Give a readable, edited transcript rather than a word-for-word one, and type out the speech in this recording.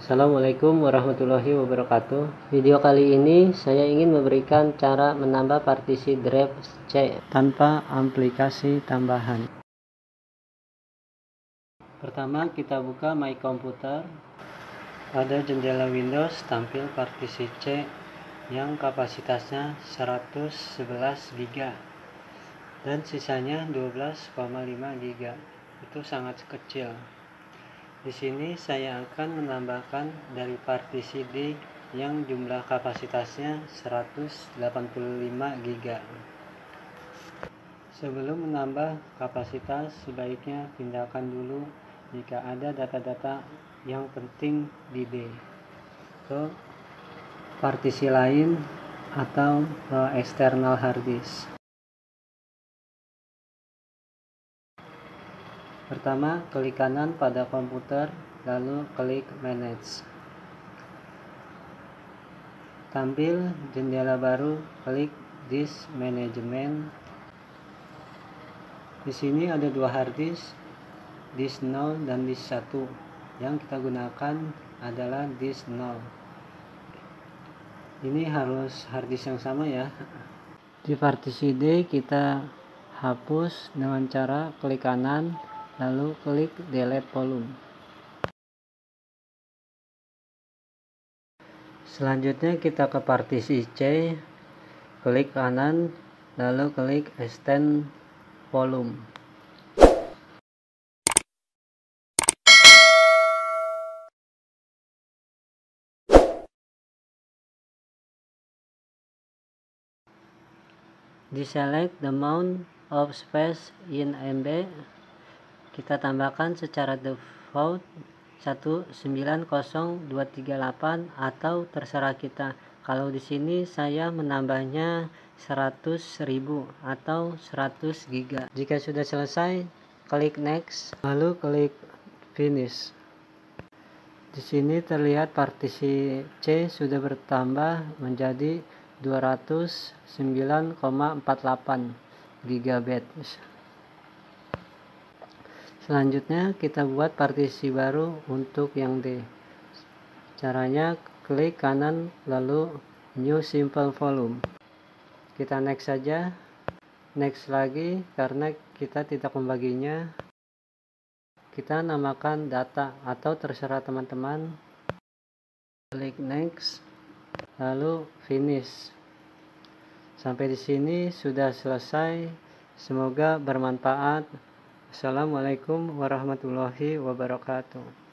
Assalamualaikum warahmatullahi wabarakatuh. Video kali ini saya ingin memberikan cara menambah partisi drive C tanpa aplikasi tambahan. Pertama, kita buka My Computer. Pada jendela Windows tampil partisi C yang kapasitasnya 111 GB dan sisanya 12,5 GB. Itu sangat kecil. Di sini saya akan menambahkan dari partisi D yang jumlah kapasitasnya 185 GB. Sebelum menambah kapasitas, sebaiknya pindahkan dulu jika ada data-data yang penting di D ke partisi lain atau ke eksternal hard disk. Pertama, klik kanan pada komputer, lalu klik Manage. Tampil jendela baru, klik Disk Management. Di sini ada dua hard disk, disk 0 dan disk 1. Yang kita gunakan adalah disk 0. Ini harus hard disk yang sama ya. Di partisi D kita hapus dengan cara klik kanan, lalu klik Delete Volume. Selanjutnya kita ke partisi C, klik kanan, lalu klik Extend Volume. Deselect the amount of space in MB. Kita tambahkan secara default 190238 atau terserah kita. Kalau di sini saya menambahnya 100.000 atau 100 GB. Jika sudah selesai, klik next, lalu klik finish. Di sini terlihat partisi C sudah bertambah menjadi 209,48 GB. Selanjutnya kita buat partisi baru untuk yang D. Caranya klik kanan lalu New Simple Volume. Kita next saja, next lagi karena kita tidak membaginya. Kita namakan data atau terserah teman-teman. Klik next, lalu finish. Sampai di sini sudah selesai. Semoga bermanfaat. Assalamualaikum warahmatullahi wabarakatuh.